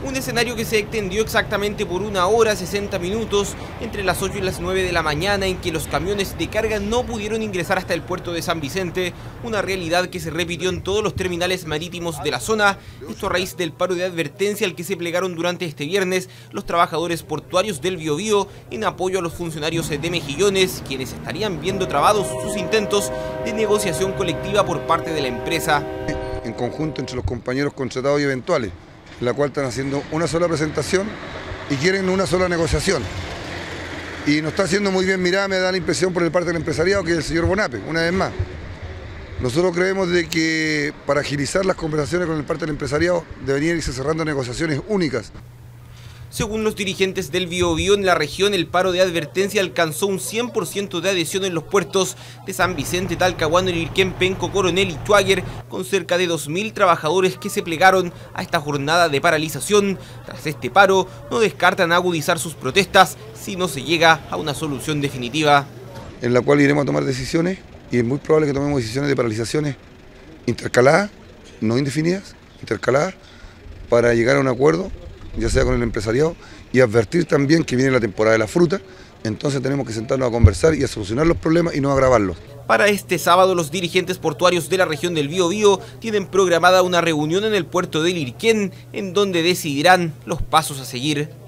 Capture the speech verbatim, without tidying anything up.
Un escenario que se extendió exactamente por una hora sesenta minutos entre las ocho y las nueve de la mañana, en que los camiones de carga no pudieron ingresar hasta el puerto de San Vicente, una realidad que se repitió en todos los terminales marítimos de la zona, esto a raíz del paro de advertencia al que se plegaron durante este viernes los trabajadores portuarios del Biobío en apoyo a los funcionarios de Mejillones, quienes estarían viendo trabados sus intentos de negociación colectiva por parte de la empresa. En conjunto entre los compañeros contratados y eventuales, en la cual están haciendo una sola presentación y quieren una sola negociación. Y nos está haciendo muy bien mirada, me da la impresión por el parte del empresariado, que es el señor Bonape, una vez más. Nosotros creemos de que para agilizar las conversaciones con el parte del empresariado deberían irse cerrando negociaciones únicas. Según los dirigentes del Biobío, en la región el paro de advertencia alcanzó un cien por ciento de adhesión en los puertos de San Vicente, Talcahuano, Lirquén, Penco, Coronel y Chuáguer, con cerca de dos mil trabajadores que se plegaron a esta jornada de paralización. Tras este paro, no descartan agudizar sus protestas si no se llega a una solución definitiva. En la cual iremos a tomar decisiones, y es muy probable que tomemos decisiones de paralizaciones intercaladas, no indefinidas, intercaladas, para llegar a un acuerdo, ya sea con el empresariado, y advertir también que viene la temporada de la fruta, entonces tenemos que sentarnos a conversar y a solucionar los problemas y no agravarlos. Para este sábado, los dirigentes portuarios de la región del Biobío tienen programada una reunión en el puerto de Lirquén, en donde decidirán los pasos a seguir.